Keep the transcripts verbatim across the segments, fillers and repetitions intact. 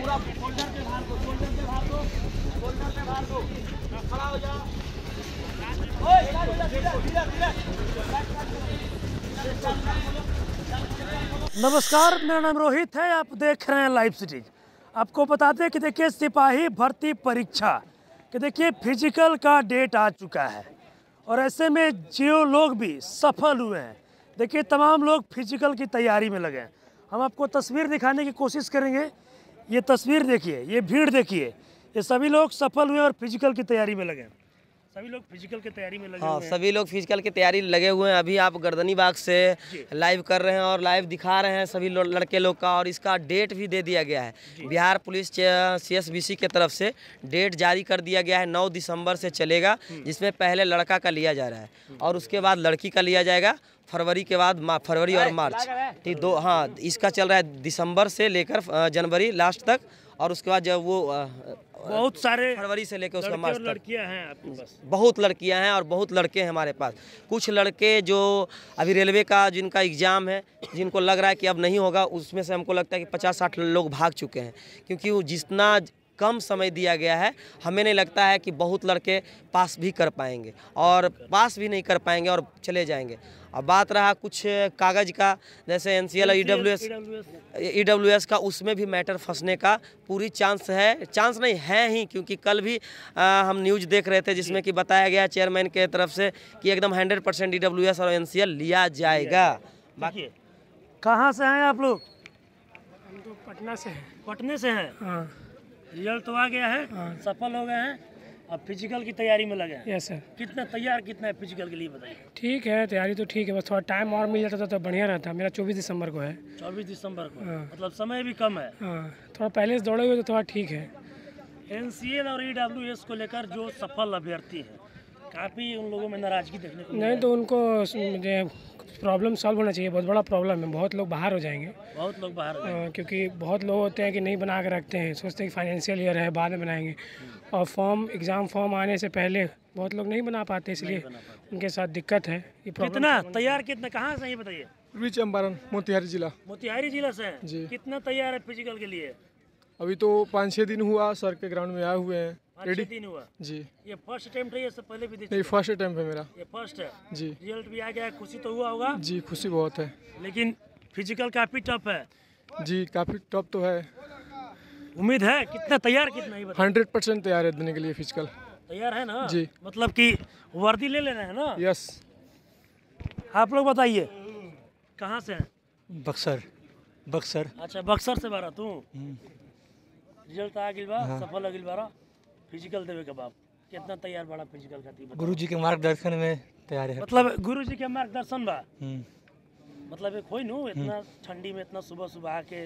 पूरा शोल्डर पे भार दो, शोल्डर पे भार दो, शोल्डर पे भार दो, खड़ा हो जा। ओए स्टार्ट हो जा, धीरे धीरे धीरे। नमस्कार, मेरा नाम रोहित है, आप देख रहे हैं लाइव सिटीज। आपको बताते हैं कि देखिए सिपाही भर्ती परीक्षा कि देखिए फिजिकल का डेट आ चुका है और ऐसे में जो लोग भी सफल हुए हैं, देखिए तमाम लोग फिजिकल की तैयारी में लगे हैं। हम आपको तस्वीर दिखाने की कोशिश करेंगे। ये तस्वीर देखिए, ये भीड़ देखिए, ये सभी लोग सफल हुए और फिजिकल की तैयारी में लगे हैं। सभी लोग फिजिकल की तैयारी में लगे हाँ, हुए हैं। सभी लोग फिजिकल की तैयारी लगे हुए हैं। अभी आप गर्दनी बाग से लाइव कर रहे हैं और लाइव दिखा रहे हैं सभी लो, लड़के लोग का, और इसका डेट भी दे दिया गया है। Bihar police C S B C के तरफ से डेट जारी कर दिया गया है। नौ दिसंबर से चलेगा, जिसमें पहले लड़का का लिया जा रहा है और उसके बाद लड़की का लिया जाएगा। फरवरी के बाद फरवरी और मार्च, ठीक दो, हाँ इसका चल रहा है दिसंबर से लेकर जनवरी लास्ट तक, और उसके बाद जब वो बहुत सारे फरवरी से लेकर उसका मार्च तक लड़कियां हैं आपके पास। बहुत लड़कियां हैं और बहुत लड़के हैं हमारे पास। कुछ लड़के जो अभी रेलवे का जिनका एग्ज़ाम है, जिनको लग रहा है कि अब नहीं होगा, उसमें से हमको लगता है कि पचास साठ लोग भाग चुके हैं, क्योंकि वो जितना कम समय दिया गया है, हमें नहीं लगता है कि बहुत लड़के पास भी कर पाएंगे, और पास भी नहीं कर पाएंगे और चले जाएंगे। अब बात रहा कुछ कागज़ का, जैसे एन सी एल और E W S E W S का, उसमें भी मैटर फंसने का पूरी चांस है। चांस नहीं है ही, क्योंकि कल भी आ, हम न्यूज़ देख रहे थे जिसमें कि बताया गया चेयरमैन के तरफ से कि एकदम hundred percent E W S और एन सी एल लिया जाएगा। बाकी कहाँ से हैं आप लोग? हम तो पटना से हैं। पटने से हैं। हाँ रिजल्ट तो आ गया है, सफल हो गए हैं, अब फिजिकल की तैयारी में लगे हैं। Yes sir. कितना तैयार कितना है फिजिकल के लिए बताइए? ठीक है, तैयारी तो ठीक है, बस थोड़ा टाइम और मिल जाता तो बढ़िया रहता। मेरा चौबीस दिसंबर को है। चौबीस दिसंबर को, हाँ। मतलब समय भी कम है। हाँ, थोड़ा पहले से दौड़े हुए तो थोड़ा ठीक है। एन सी एल और ई डब्ल्यू एस को लेकर जो सफल अभ्यर्थी हैं, काफ़ी उन लोगों में नाराजगी देखने को मिल नहीं तो उनको मुझे प्रॉब्लम सॉल्व होना चाहिए। बहुत बड़ा प्रॉब्लम है, बहुत लोग बाहर हो जाएंगे। बहुत लोग बाहर हो गए। हाँ, क्योंकि बहुत लोग होते हैं कि नहीं बना के रखते हैं, सोचते हैं कि फाइनेंशियल ईयर है बाद में बनाएंगे, और फॉर्म एग्ज़ाम फॉर्म आने से पहले बहुत लोग नहीं बना पाते, इसलिए उनके साथ दिक्कत है। ये प्रॉब्लम कितना तैयार, कितना कहाँ से, ये बताइए? पूर्वी चंपारण, मोतिहारी जिला। मोतिहारी जिला से हैं? जी। कितना तैयार है फिजिकल के लिए? अभी तो पाँच छः दिन हुआ सर के ग्राउंड में आए हुए हैं। पाँच छः दिन हुआ जी। ये फर्स्ट अटेम्प्ट है, ये सब पहले भी दे नहीं, चुके फर्स्ट अटेम्प्ट है मेरा। हैं? ये फर्स्ट है जी। रिजल्ट भी आ गया, खुशी तो हुआ होगा? जी, खुशी बहुत है। लेकिन फिजिकल काफ़ी टफ है। जी, काफ़ी टफ तो है। उम्मीद है कितना तैयार, कितना ही बताइए? हंड्रेड परसेंट तैयार है देने के लिए फिजिकल। तैयार है ना? जी। मतलब कि वर्दी ले लेना है ना? यस। आप लोग बताइए कहाँ से हैं? बक्सर बक्सर अच्छा, बक्सर से बारा तू। रिजल्ट आ गिल बा, सफल हो गिल बारा, फिजिकल देवे के बाद कितना तैयार बड़ा फिजिकल का टीम? गुरु जी के मार्गदर्शन में तैयार है। मतलब गुरु जी के मार्गदर्शन बा। हम्म। मतलब एक होई नु इतना ठंडी में इतना सुबह सुबह आके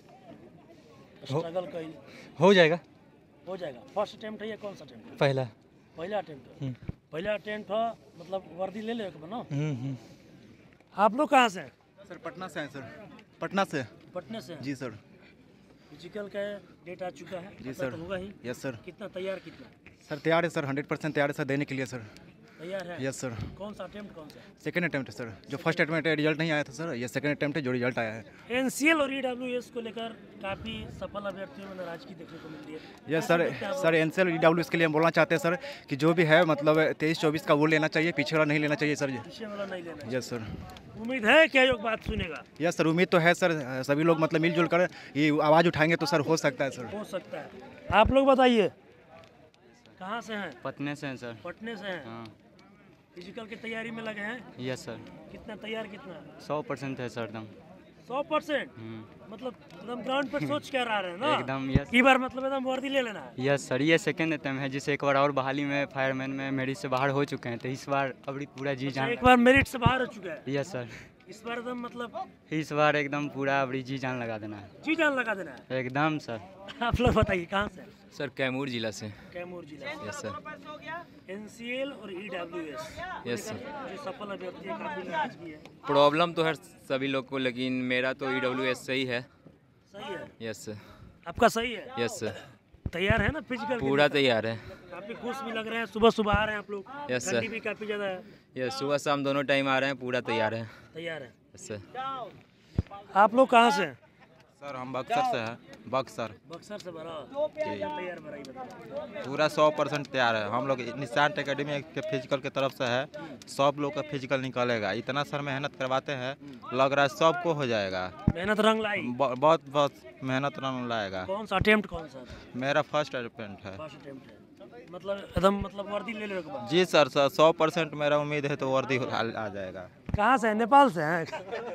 स्ट्रगल कई हो जाएगा। हो जाएगा। फर्स्ट अटेम्प्ट है या कौन सा अटेम्प्ट? पहला। पहला अटेम्प्ट है। पहला अटेम्प्ट है, मतलब वर्दी ले ले के बना। हम्म हम्म। आप लोग कहाँ से हैं? सर पटना से हैं सर। पटना से। पटने से हैं? जी सर। फिजिकल का डेट आ चुका है? जी पता सर। तो होगा ही। Yes sir. कितना तैयार, कितना सर तैयार है सर, हंड्रेड परसेंट तैयार है सर देने के लिए सर। तैयार है? Yes sir. कौन सा अटेम्प्ट, कौन सा? सेकंड अटेम्प्ट है सर। जो फर्स्ट अटेम्प्ट है रिजल्ट नहीं आया था सर, ये सेकंड अटेम्प्ट है जो रिजल्ट आया है। एन सी एल और ई डब्ल्यू एस को लेकर काफ़ी सफल अभ्यर्थियों में नाराजगी देखने को मिलती है। Yes sir. Sir N C L E W S के लिए हम बोलना चाहते हैं सर कि जो भी है मतलब तेईस चौबीस का वो लेना चाहिए, पीछे वाला नहीं लेना चाहिए सर। पीछे वाला नहीं लेना। Yes sir. उम्मीद है क्या योग बात सुनेगा? यस सर, उम्मीद तो है सर। सभी लोग मतलब मिलजुल कर ये आवाज़ उठाएंगे तो सर हो सकता है सर। हो सकता है। आप लोग बताइए कहाँ से हैं? पटने से हैं सर। पटने से हैं? हाँ। फिजिकल की तैयारी में लगे हैं? Yes sir. कितना तैयार, कितना? सौ परसेंट है सर एकदम। सौ परसेंट? मतलब एकदम ग्राउंड पर सोच कर आ रहे हैं ना? एकदम यस। ई बार मतलब एकदम वर्दी ले लेना है? यस सर, ये सेकेंड अटेम्प्ट है, जिसे एक बार और बहाली में फायरमैन में मेरिट से बाहर हो चुके हैं, तो इस बार अब पूरा जी जान। एक बार मेरिट से बाहर हो चुका है? Yes sir. इस बार एकदम मतलब इस बार एकदम पूरा अब जी जान लगा देना है। जी जान लगा देना है एकदम सर। आप लोग बताइए कहाँ से? सर कैमूर जिला से। कैमूर जिला से। Yes sir. N C L और E W S yes sir. जो सफल अभ्यर्थी है, काफी नाराजगी है। प्रॉब्लम तो है सभी लोग को, लेकिन मेरा तो ई डब्ल्यू एस सही है। सही है? Yes sir. आपका सही है? Yes sir. तैयार है ना फिजिकल? पूरा तैयार है। काफी खुश भी लग रहे हैं, सुबह सुबह आ रहे हैं आप लोग? Yes sir. ठंडी भी काफी ज्यादा है? यस, सुबह शाम दोनों टाइम आ रहे हैं, पूरा तैयार है। तैयार है? Yes sir. आप लोग कहाँ से हैं? सर हम बक्सर से हैं, बक्सर बक्सर से भरा क्या तैयार भरा ही बताओ। पूरा सौ परसेंट तैयार है। हम लोग निशांत एकेडमी के फिजिकल के तरफ से है, सब लोग का फिजिकल निकलेगा। इतना सर मेहनत करवाते हैं, लग रहा है सबको हो जाएगा। मेहनत रंग लाई, ब- बहुत बहुत मेहनत रंग लाएगा। कौन सा अटेम्प्ट कौन सा मेरा फर्स्ट अटेम्प्ट है। फर्स्ट अटेम्प्ट है, मतलब एकदम मतलब वर्दी ले ले के बाद। जी सर, सर सौ परसेंट मेरा उम्मीद है तो वर्दी आ, आ जाएगा। कहाँ से है? नेपाल से हैं?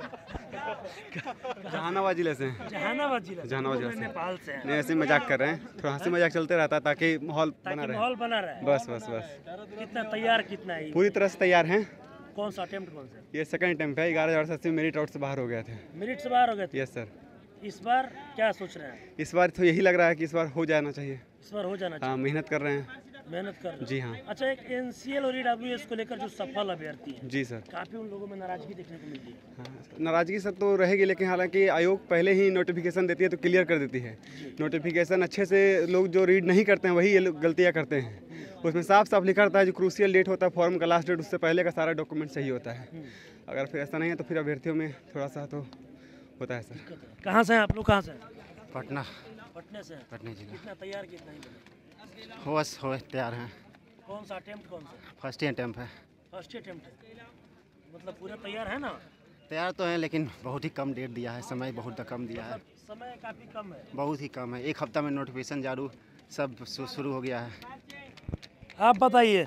जहानाबाद जिले से हैं। जहानाबाद जिला जहानाबाद तो जिला से। नेपाल से हैं। नहीं, ऐसे ही मजाक कर रहे हैं, थोड़ा हंसी मजाक चलते रहता है ताकि माहौल बना ताकि रहे। माहौल बना रहे। बस बस बस कितना तैयार कितना है? पूरी तरह से तैयार हैं। कौन सा अटेम्प्ट कौन सा? ये सेकंड अटेम्प्ट है। ग्यारह हज़ार से अस्सी मेरिट आउट से बाहर हो गए थे। मिनट से बाहर हो गए थे। Yes sir. इस बार क्या सोच रहे हैं? इस बार तो यही लग रहा है कि इस बार हो जाना चाहिए। इस बार हो जाना हाँ, चाहिए। मेहनत कर रहे हैं। मेहनत कर रहे हैं। जी हाँ। अच्छा, एक एनसीएल और ईडब्ल्यूएस को लेकर जो सफल अभ्यर्थी हैं, जी सर। काफी उन लोगों में नाराजगी देखने को मिलती है। हाँ, नाराजगी सब तो रहेगी, लेकिन हालांकि आयोग पहले ही नोटिफिकेशन देती है तो क्लियर कर देती है। नोटिफिकेशन अच्छे से लोग जो रीड नहीं करते हैं वही ये लोग गलतियाँ करते हैं। उसमें साफ साफ लिखा रहता है जो क्रूशियल डेट होता है फॉर्म का लास्ट डेट, उससे पहले का सारा डॉक्यूमेंट सही होता है। अगर फिर ऐसा नहीं है तो फिर अभ्यर्थियों में थोड़ा सा तो होता है सर। कहाँ से हैं आप लोग? कहाँ से हैं? पटना। पटने से हैं। पटने जिला। कितना तैयार कितना ही बने? हो बस हो तैयार हैं। कौन सा अटेम्प्ट कौन सा? फर्स्ट ही अटेम्प्ट है। फर्स्ट अटेम्प्ट है, मतलब पूरा तैयार है ना? तैयार तो है, लेकिन बहुत ही कम डेट दिया है, समय बहुत कम दिया है। समय काफ़ी कम है। बहुत ही कम है, एक हफ्ता में नोटिफिकेशन जारू सब शु- शुरू हो गया है। आप बताइए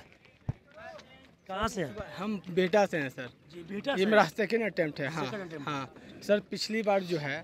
कहाँ से हैं? हम बेटा से हैं सर। जी, बेटा ये से मेरा हैं। सेकेंड अटेम्प्ट है। हाँ Second attempt। हाँ सर, पिछली बार जो है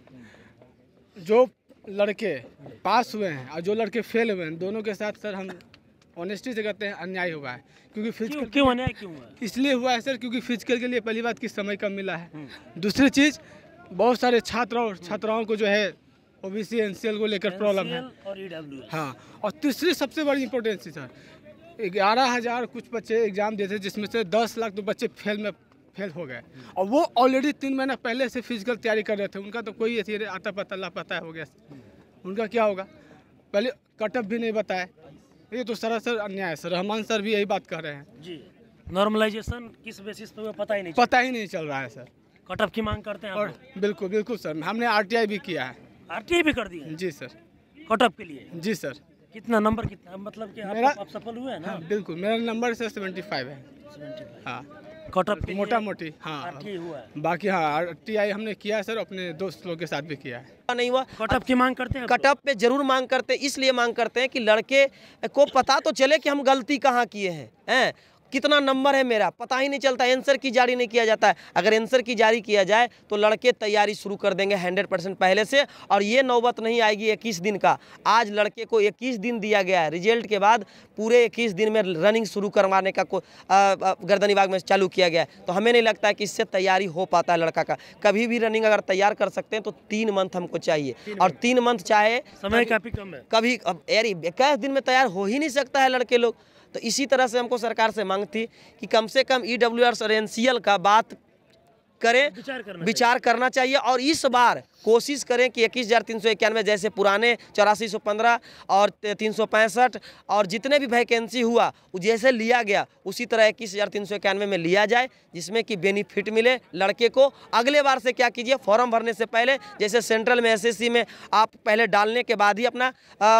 जो लड़के पास हुए हैं और जो लड़के फेल हुए हैं, दोनों के साथ सर हम ऑनेस्टी से कहते हैं अन्याय हुआ है। क्योंकि फिजिकल क्यों क्यों अन्याय क्यों हुआ? इसलिए हुआ है सर क्योंकि फिजिकल के लिए पहली बात की समय कम मिला है। दूसरी चीज़, बहुत सारे छात्रों और छात्राओं को जो है ओबीसी एनसीएल को लेकर प्रॉब्लम है। और ईडब्ल्यूएस। हाँ, और तीसरी सबसे बड़ी इम्पोर्टेंस सर, ग्यारह हज़ार कुछ बच्चे एग्ज़ाम दिए थे जिसमें से दस लाख तो बच्चे फेल में फेल हो गए, और वो ऑलरेडी तीन महीना पहले से फिजिकल तैयारी कर रहे थे। उनका तो कोई ऐसी आता पता लापता हो गया, उनका क्या होगा? पहले कटअप भी नहीं बताया। ये तो सरासर अन्याय है सर। रहमान सर भी यही बात कर रहे हैं। जी, नॉर्मलाइजेशन किस बेसिस पे हुआ पता ही नहीं पता ही नहीं चल रहा है सर। कटअप की मांग करते हैं आप और लोग? बिल्कुल बिल्कुल सर, हमने आरटीआई भी किया है। आरटीआई भी कर दी है? जी सर। कटअप के लिए? जी सर। कितना नंबर कितना, मतलब कि आप, मेरा- आप सफल हुए हैं ना? हाँ, बिल्कुल मेरा नंबर सर सेवेंटी फाइव है। पचहत्तर। हाँ, कटअप के लिए मोटा मोटी। हाँ, आरटीआई हुआ है। बाकी हाँ आरटीआई हमने किया है सर, अपने दोस्त लोग के साथ भी किया है। नहीं हुआ। कटअप की मांग करते हैं? कटअप पे जरूर मांग करते हैं, इसलिए मांग करते हैं कि लड़के को पता तो चले कि हम गलती कहाँ किए हैं, हैं कितना नंबर है मेरा, पता ही नहीं चलता। आंसर की जारी नहीं किया जाता है। अगर आंसर की जारी किया जाए तो लड़के तैयारी शुरू कर देंगे हंड्रेड परसेंट पहले से, और ये नौबत नहीं आएगी इक्कीस दिन का। आज लड़के को इक्कीस दिन दिया गया है, रिजल्ट के बाद पूरे इक्कीस दिन में रनिंग शुरू करवाने का को गर्दन विभाग में चालू किया गया है। तो हमें नहीं लगता है कि इससे तैयारी हो पाता है लड़का का। कभी भी रनिंग अगर तैयार कर सकते हैं तो तीन मंथ हमको चाहिए, और तीन मंथ चाहे समय काफ़ी कम है। कभी अब यार इक्कीस दिन में तैयार हो ही नहीं सकता है लड़के लोग। तो इसी तरह से हमको सरकार से मांग थी कि कम से कम ईडब्ल्यूएस और एनसीएल का बात करें, विचार करना विचार करना चाहिए, और इस बार कोशिश करें कि इक्कीस हज़ार तीन सौ इक्यानवे जैसे पुराने चौरासी सौ पंद्रह और तीन सौ पैंसठ और जितने भी वैकेंसी हुआ जैसे लिया गया उसी तरह इक्कीस हज़ार तीन सौ इक्यानवे में लिया जाए, जिसमें कि बेनिफिट मिले लड़के को। अगले बार से क्या कीजिए, फॉर्म भरने से पहले जैसे सेंट्रल में एसएससी में आप पहले डालने के बाद ही अपना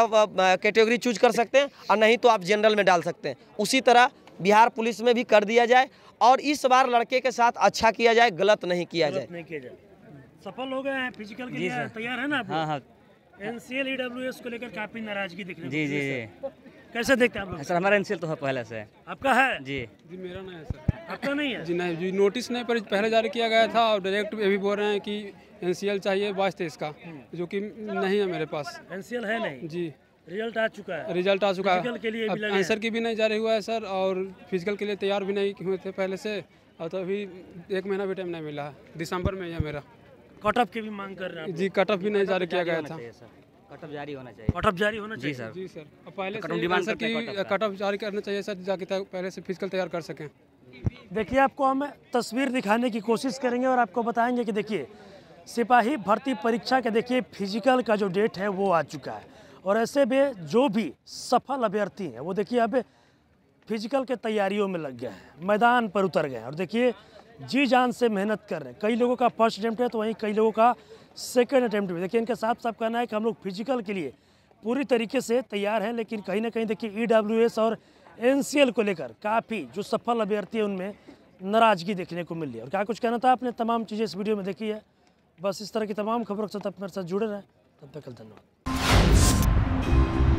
कैटेगरी चूज कर सकते हैं, और नहीं तो आप जनरल में डाल सकते हैं। उसी तरह बिहार पुलिस में भी कर दिया जाए, और इस बार लड़के के साथ अच्छा किया जाए, गलत नहीं किया जाए। नहीं किया जाए। सफल हो गए हैं फिजिकल के लिए, तैयार है ना आप? हाँ हाँ। एनसीएल ईडब्ल्यूएस को लेकर काफी नाराजगी दिख रही है। जी जी जी कैसे देखते हैं आप लोग? सर हमारा एनसीएल तो है पहले से। आपका है? जी जी मेरा नहीं है सर। आपका नहीं है? जी नहीं जी, नोटिस नहीं पर पहले जारी किया गया था, और डायरेक्ट ये भी बोल रहे हैं कि एनसीएल चाहिए बाईस तेईस का, जो कि नहीं है मेरे पास। एनसीएल है नहीं? जी रिजल्ट आ चुका है? रिजल्ट आ चुका है। फिजिकल के लिए भी अब लगे आंसर की भी नहीं जारी हुआ है सर, और फिजिकल के लिए तैयार भी नहीं हुए थे पहले से, और तो अभी एक महीना भी टाइम नहीं मिला है। दिसंबर में ही है मेरा। कटअप की भी मांग कर रहे हैं? जी कटअप भी नहीं जारी किया गया था। कटअप जारी होना चाहिए। कटअप जारी होना चाहिए? जी सर। जी सर, अब पहले कटअप से डिमांड आंसर करते हैं की कटअप का। कटअप जारी करना चाहिए सर, जाके तक पहले से फिजिकल तैयार कर सकें। देखिए, आपको हम तस्वीर दिखाने की कोशिश करेंगे और आपको बताएंगे कि देखिए सिपाही भर्ती परीक्षा के देखिए फिजिकल का जो डेट है वो आ चुका है, और ऐसे में जो भी सफल अभ्यर्थी हैं वो देखिए अब फिजिकल के तैयारियों में लग गए हैं, मैदान पर उतर गए हैं। और देखिए जी जान से मेहनत कर रहे हैं। कई लोगों का फर्स्ट अटैम्प्ट है तो वहीं कई लोगों का सेकंड अटैम्प्ट भी। देखिए इनका साफ साफ कहना है कि हम लोग फिजिकल के लिए पूरी तरीके से तैयार हैं, लेकिन कहीं ना कहीं देखिए ई डब्ल्यू एस और एन सी एल को लेकर काफ़ी जो सफल अभ्यर्थी है उनमें नाराजगी देखने को मिल रही है। और क्या कुछ कहना था आपने, तमाम चीज़ें इस वीडियो में देखी है। बस इस तरह की तमाम खबरों के साथ आप मेरे साथ जुड़े रहें। तब तक धन्यवाद।